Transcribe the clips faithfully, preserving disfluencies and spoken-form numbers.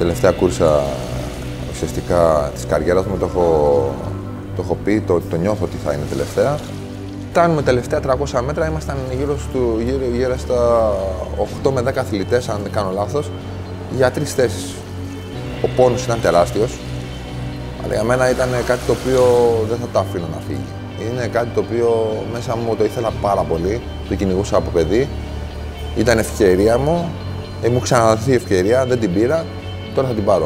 Τελευταία κούρσα ουσιαστικά της καριέρας μου, το έχω, το έχω πει, το, το νιώθω ότι θα είναι τελευταία. Φτάνουμε τελευταία τριακόσια μέτρα, ήμασταν γύρω, στο, γύρω, γύρω στα οκτώ με δέκα αθλητές, αν δεν κάνω λάθος, για τρεις θέσεις. Ο πόνος ήταν τεράστιος, αλλά για μένα ήταν κάτι το οποίο δεν θα το αφήνω να φύγει. Είναι κάτι το οποίο μέσα μου το ήθελα πάρα πολύ, το κυνηγούσα από παιδί. Ήταν ευκαιρία μου, ε, μου ξαναδοθεί η ευκαιρία, δεν την πήρα, τώρα θα την πάρω.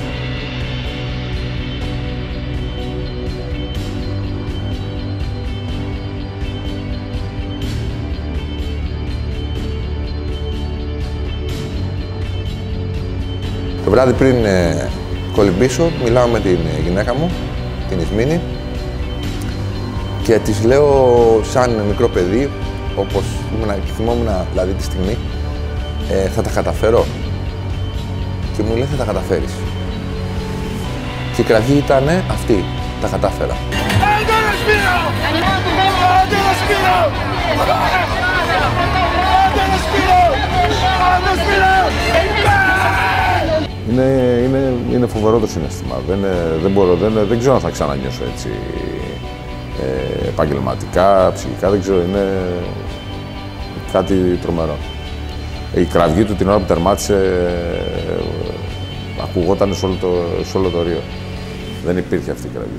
Το βράδυ πριν ε, κολυμπήσω, μιλάω με την γυναίκα μου, την Ισμήνη, και της λέω σαν μικρό παιδί, όπως θυμόμουν δηλαδή τη στιγμή, ε, θα τα καταφέρω. Και μου λέει θα τα καταφέρεις. Και η κραυγή ήταν αυτή, τα κατάφερα. Είναι, είναι, είναι φοβερό το συναίσθημα. Δεν, δεν, μπορώ, δεν, δεν ξέρω αν θα ξανανιώσω έτσι ε, επαγγελματικά, ψυχικά, δεν ξέρω, είναι κάτι τρομερό. Η κραυγή του την ώρα που τερμάτισε ε, ακουγόταν σε όλο, το, σε όλο το Ρίο. Δεν υπήρχε αυτή η κραυγή.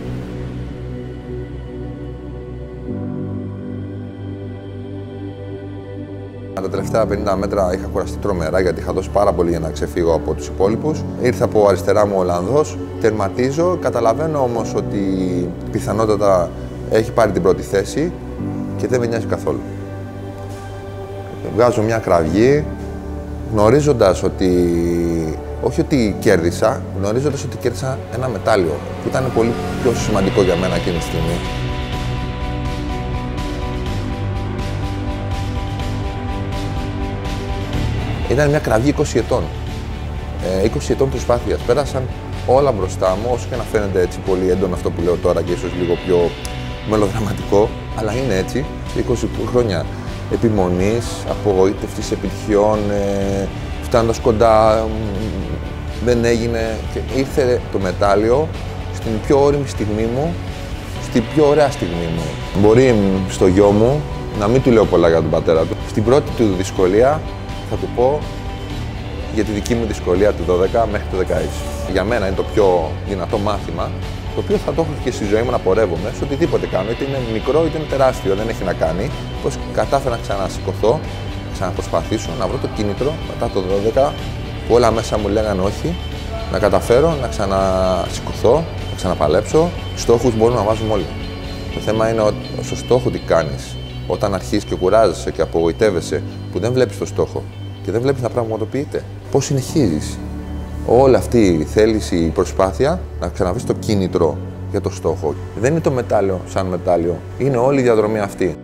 Τα τελευταία πενήντα μέτρα είχα κουραστεί τρομερά γιατί είχα δώσει πάρα πολύ για να ξεφύγω από τους υπόλοιπους. Ήρθε από αριστερά μου ο Ολλανδός, τερματίζω, καταλαβαίνω όμως ότι πιθανότατα έχει πάρει την πρώτη θέση και δεν με νοιάζει καθόλου. Βγάζω μια κραυγή, γνωρίζοντας ότι, όχι ότι κέρδισα, γνωρίζοντας ότι κέρδισα ένα μετάλλιο που ήταν πολύ πιο σημαντικό για μένα εκείνη τη στιγμή. Ήταν μια κραυγή είκοσι ετών. Ε, είκοσι ετών προσπάθειας. Πέρασαν όλα μπροστά μου, όσο και να φαίνεται έτσι πολύ έντονο αυτό που λέω τώρα και ίσως λίγο πιο μελοδραματικό, αλλά είναι έτσι. είκοσι χρόνια επιμονής, απογοήτευσης επιτυχιών, ε, φτάνοντας κοντά, δεν έγινε και ήρθε το μετάλλιο στην πιο όριμη στιγμή μου, στην πιο ωραία στιγμή μου. Μπορεί στο γιο μου να μην του λέω πολλά για τον πατέρα του. Στην πρώτη του δυσκολία θα του πω για τη δική μου δυσκολία του δώδεκα μέχρι το δεκαέξι. Για μένα είναι το πιο δυνατό μάθημα, το οποίο θα το έχω και στη ζωή μου να πορεύομαι σε οτιδήποτε κάνω, είτε είναι μικρό είτε είναι τεράστιο, δεν έχει να κάνει. Πώς κατάφερα να ξανασηκωθώ, να ξαναπροσπαθήσω, να βρω το κίνητρο μετά το δώδεκα, που όλα μέσα μου λέγανε όχι, να καταφέρω να ξανασηκωθώ, να ξαναπαλέψω. Στόχους μπορούμε να βάζουμε όλοι. Το θέμα είναι στο στόχο τι κάνεις. Όταν αρχίσεις και κουράζεσαι και απογοητεύεσαι που δεν βλέπεις το στόχο και δεν βλέπεις να πραγματοποιείται, πώς συνεχίζεις όλη αυτή η θέληση, η προσπάθεια να ξαναβρεις το κίνητρο για το στόχο. Δεν είναι το μετάλλιο σαν μετάλλιο, είναι όλη η διαδρομή αυτή.